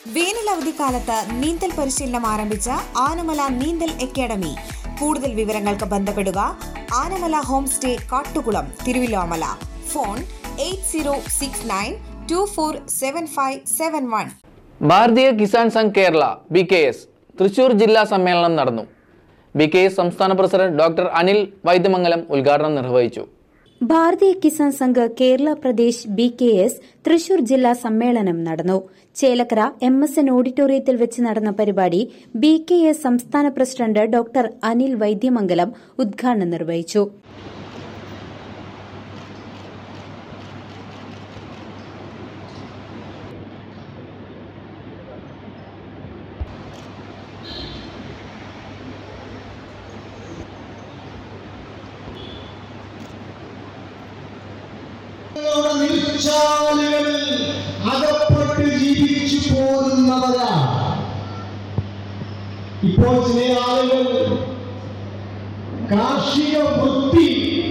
വേനലവധിക്കാലത്ത് നീന്തൽ പരിശീലനം ആരംഭിച്ച ആനമല നീന്തൽ അക്കാദമി. കൂടുതൽ വിവരങ്ങൾക്ക് ബന്ധപ്പെടുക Anamala home stay, Kattukulam, Thiruvilwamala. Phone 8069247571. Bharatiya Kisan Sangh Kerala BKS Thrissur ജില്ലാ സമ്മേളനം നടന്നു. BKS സംസ്ഥാന പ്രസിഡന്റ് ഡോക്ടർ അനിൽ വൈദ്യമംഗലം ഉദ്ഘാടനം നിർവഹിച്ചു. ഭാരതീയ കിസാൻ സംഘ് കേരള പ്രദേശ് BKS തൃശൂർ ജില്ലാ സമ്മേളനം നടന്നു. ചേലക്കര MSN ഓഡിറ്റോറിയത്തിൽ വെച്ച് നടന്ന പരിപാടി BKS സംസ്ഥാന പ്രസിഡന്റ് ഡോക്ടർ അനിൽ വൈദ്യമംഗലം ഉദ്ഘാടനം നിർവഹിച്ചു. അകപ്പെട്ട് ജീവിച്ചു പോരുന്നവരാ. ഇപ്പോൾ ചില ആളുകൾ കാർഷിക വൃത്തി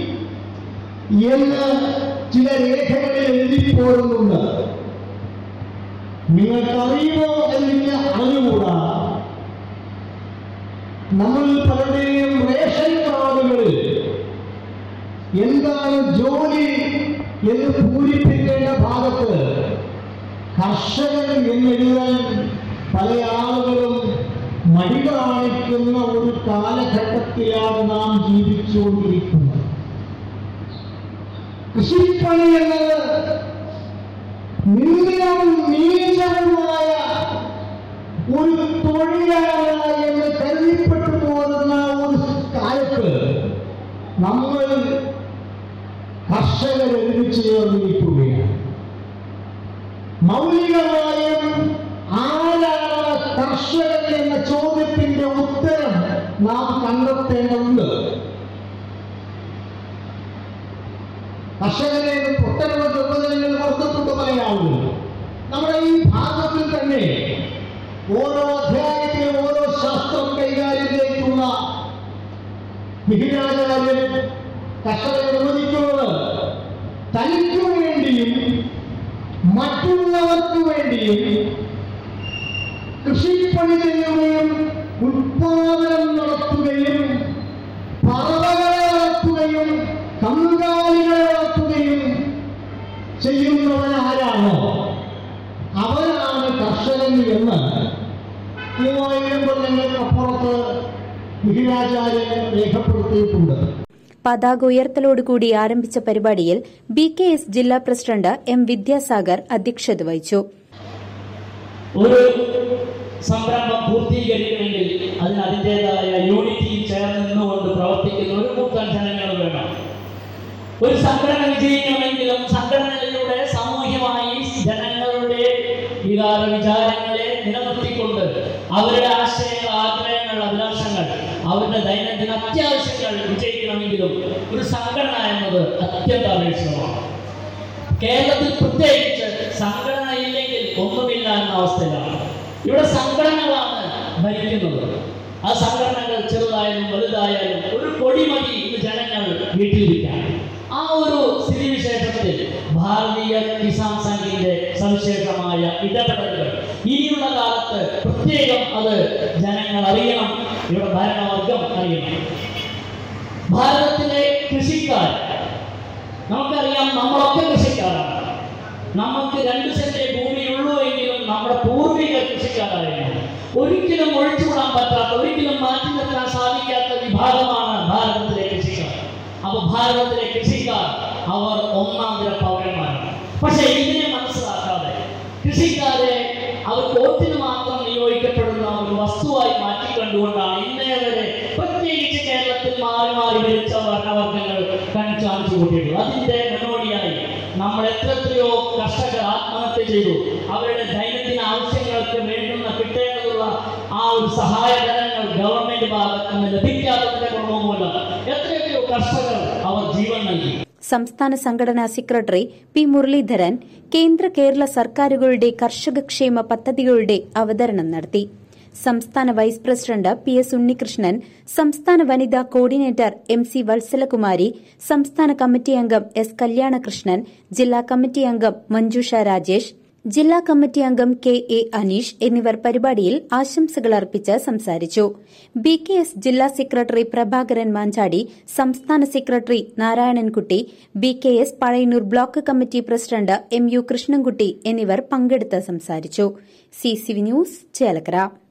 എന്ന് ചില രേഖകളിൽ എഴുതിപ്പോരുന്നുണ്ട്. നിങ്ങൾക്കറിയുമോ എന്ന് അറിഞ്ഞുകൂടാ, നമ്മൾ പലരുടെയും റേഷൻ കാർഡുകളിൽ എന്താണ് ജോലി എന്ന് പൂരിപ്പിക്കേണ്ട ഭാഗത്ത് കർഷകൻ എന്നെഴുതാൻ പല ആളുകളും മടി കാണിക്കുന്ന ഒരു കാലഘട്ടത്തിലാണ് നാം ജീവിച്ചുകൊണ്ടിരിക്കുന്നത്. കൃഷിപ്പണി എന്നത് നിന്ദ്യവും നീചവുമായ ഒരു തൊഴിലാണ് എന്ന് കരുതിപ്പെട്ടു പോകുന്ന ഒരു കാലത്ത് നമ്മൾ കർഷകർ ഒരുമിച്ച് ചേർന്നിരിക്കുകയാണ്. മൗലികമായും ആരാണ് കർഷകൻ എന്ന ചോദ്യത്തിന്റെ ഉത്തരം നാം കണ്ടെത്തേണ്ടതുണ്ട്. കർഷകരെ ഒട്ടനവധി ഉപജനങ്ങൾ കൊടുത്തിട്ടുണ്ട് പല ആളുകൾ. നമ്മുടെ ഈ ഭാഗത്തിൽ തന്നെ ഓരോ അധ്യായത്തിലും ഓരോ ശാസ്ത്രം കൈകാര്യം ചെയ്തിട്ടുള്ള വിഹിതാചാര്യൻ കർഷകരെ അനുവദിക്കുന്നത് തനിക്കു വേണ്ടിയും മറ്റുള്ളവർക്ക് വേണ്ടിയും കൃഷിപ്പണി ചെയ്യുകയും ഉത്പാദനം നടത്തുകയും പറവകളെ വളർത്തുകയും കന്നുകാലികളെ വളർത്തുകയും ചെയ്യുന്നവൻ ആരാണോ അവനാണ് കർഷകൻ എന്ന് 3000 കൊല്ലങ്ങൾക്കപ്പുറത്ത് വിഹിതാചാര്യൻ രേഖപ്പെടുത്തിയിട്ടുണ്ട്. പതാക ഉയർത്തലോടുകൂടി ആരംഭിച്ച പരിപാടിയിൽ BKS ജില്ലാ പ്രസിഡന്റ് M. വിദ്യാസാഗർ അധ്യക്ഷത വഹിച്ചു. ഒരു സംരംഭം പൂർത്തീകരിക്കണമെങ്കിൽ അതിന് അതിൻ്റെതായ യൂണിറ്റിയിൽ ചേർന്ന് നിന്നുകൊണ്ട് പ്രവർത്തിക്കുന്ന ഒരു കൂട്ടം ജനങ്ങൾ വേണം. ഒരു സംഘടന വിജയിക്കണമെങ്കിലും സംഘടനയിലൂടെ സാമൂഹ്യമായി ജനങ്ങളുടെ വിചാരങ്ങളെ നിലനിർത്തിക്കൊണ്ട് അവരുടെ ആശയങ്ങൾ, ആഗ്രഹങ്ങൾ, അഭിലാഷങ്ങൾ, അവരുടെ ദൈനംദിന അത്യാവശ്യങ്ങൾ വിജയിക്കണമെങ്കിലും ഒരു സംഘടന എന്നത് അത്യന്താപേക്ഷിതമാണ്. കേരളത്തിൽ പ്രത്യേകിച്ച് സംഘടന ഇല്ലെങ്കിൽ ഒന്നുമില്ല എന്ന അവസ്ഥയിലാണ്. ഇവിടെ സംഘടനകളാണ് ഭരിക്കുന്നത്. ആ സംഘടനകൾ ചെറുതായാലും വലുതായാലും ഒരു കൊടിമതി ഇന്ന് ജനങ്ങൾ വീട്ടിലിരിക്കാൻ. ആ ഒരു സ്ഥിതിവിശേഷത്തിൽ ഭാരതീയ കിസാൻ സംഘിന്റെ സവിശേഷമായ ഇടപെടലുകൾ ഇനിയുള്ള കാലത്ത് പ്രത്യേകം അത് ജനങ്ങൾ അറിയണം, ഇവിടെ ഭരണവർഗം അറിയണം. ഭാരതത്തിലെ കൃഷിക്കാർ, നമുക്കറിയാം, നമ്മളൊക്കെ കൃഷിക്കാരാണ്. നമുക്ക് 2 സെന്റ് ഭൂമിയുള്ളൂ എങ്കിലും നമ്മുടെ പൂർവികർ കൃഷിക്കാരായിരുന്നു. ഒരിക്കലും ഒഴിച്ചുവിടാൻ പറ്റാത്ത, ഒരിക്കലും മാറ്റി നിർത്താൻ സാധിക്കാത്ത വിഭാഗമാണ് ഭാരതത്തിലെ കൃഷിക്കാർ. അപ്പൊ ഭാരതത്തിലെ കൃഷിക്കാർ അവർ ഒന്നാന്തര പൗരന്മാരാണ്. പക്ഷെ ഇതിനെ മനസ്സിലാക്കാതെ കൃഷിക്കാരെ അവർ വോട്ടിന് മാത്രം നിയോഗിക്കപ്പെടുന്ന ഒരു വസ്തുവായി മാറ്റിക്കണ്ടുകൊണ്ടാണ് ഇന്നേ വരെ പ്രത്യേകിച്ച് കേരളത്തിൽ മാറി മാറി ഭരിച്ച ഭരണവർഗങ്ങൾ കാണിച്ചു കൂട്ടിയിട്ടുള്ളത്. അതിന്റെ മുന്നോടിയായി നമ്മൾ എത്രയോ കർഷകർ ആത്മഹത്യ ചെയ്തു. അവരുടെ ദൈനംദിന ആവശ്യങ്ങൾക്ക് വേണ്ടുന്ന കിട്ടേണ്ടതുള്ള ആ ഒരു സഹായധനങ്ങൾ ഗവൺമെന്റ് ഭാഗത്ത് നിന്ന് ലഭിക്കാത്തതിന്റെ കുറവ് മൂലം എത്രയോ കർഷകർ അവർ ജീവൻ നൽകി. സംസ്ഥാന സംഘടനാ സെക്രട്ടറി P. മുരളീധരൻ കേന്ദ്ര കേരള സർക്കാരുകളുടെ കർഷകക്ഷേമ പദ്ധതികളുടെ അവതരണം നടത്തി. സംസ്ഥാന വൈസ് പ്രസിഡന്റ് PS ഉണ്ണികൃഷ്ണൻ, സംസ്ഥാന വനിതാ കോർഡിനേറ്റർ MC വത്സലകുമാരി, സംസ്ഥാന കമ്മിറ്റി അംഗം S. കല്യാണകൃഷ്ണൻ, ജില്ലാ കമ്മിറ്റി അംഗം മഞ്ജുഷ രാജേഷ്, ജില്ലാ കമ്മിറ്റി അംഗം KA അനീഷ് എന്നിവർ പരിപാടിയിൽ ആശംസകൾ അർപ്പിച്ച് സംസാരിച്ചു. BKS ജില്ലാ സെക്രട്ടറി പ്രഭാകരൻ മാഞ്ചാടി, സംസ്ഥാന secretary Narayanankutty, BKS Pazhayannur block committee president MU Krishnankutty എന്നിവർ പങ്കെടുത്ത് സംസാരിച്ചു. CCV news Chelakkara.